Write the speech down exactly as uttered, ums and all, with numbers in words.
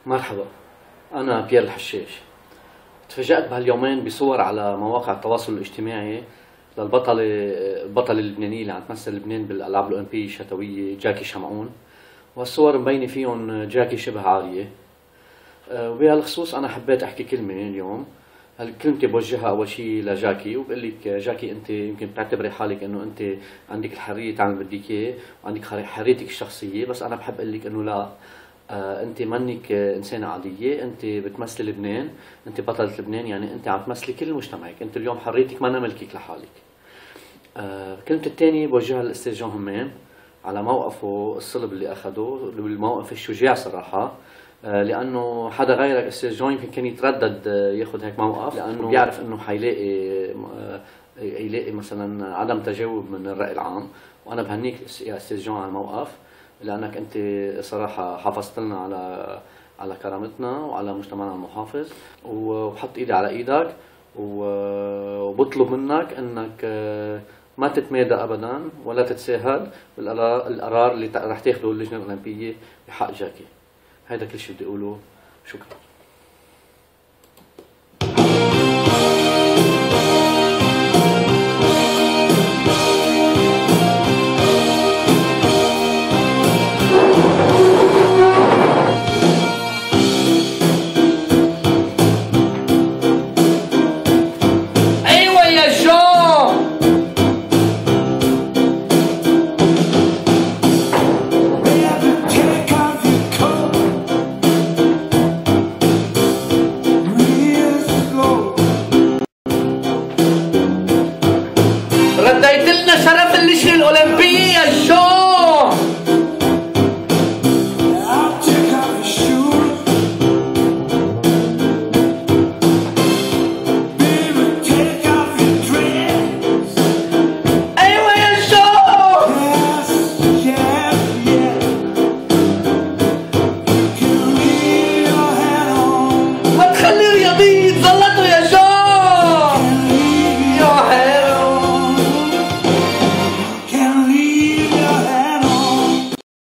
مرحبا، أنا بيير الحشاش. تفاجأت بهاليومين بصور على مواقع التواصل الاجتماعي للبطلة البطلة اللبنانية اللي عم تمثل لبنان بالألعاب الأولمبية الشتوية جاكي شمعون، والصور مبينة فيهم جاكي شبه عارية. وبهالخصوص أنا حبيت أحكي كلمة اليوم. هالكلمتي بوجهها أول شيء لجاكي، وبقول لك جاكي أنت يمكن بتعتبري حالك إنه أنت عندك الحرية تعمل اللي بدك إياه وعندك حريتك الشخصية، بس أنا بحب أقول لك إنه لا، آه انت منك انسانه عاديه، انت بتمثلي لبنان، انت بطله لبنان، يعني انت عم تمثلي كل مجتمعك، انت اليوم حريتك ما ملكك لحالك. آه كلمة الثانية بوجهها للاستاذ جون همام على موقفه الصلب اللي اخذه، الموقف الشجاع صراحه. آه لانه حدا غيرك استاذ جون يمكن كان يتردد ياخذ هيك موقف، لانه بيعرف انه حيلاقي آه يلاقي مثلا عدم تجاوب من الراي العام. وانا بهنيك يا استاذ جون على الموقف، لانك انت صراحه حافظت لنا على على كرامتنا وعلى مجتمعنا المحافظ، وبحط ايدي على ايدك وبطلب منك انك ما تتمادى ابدا ولا تتساهل بالقرار اللي رح تاخذه اللجنه الاولمبيه بحق جاكي. هذا كل شيء بدي اقوله. شكرا.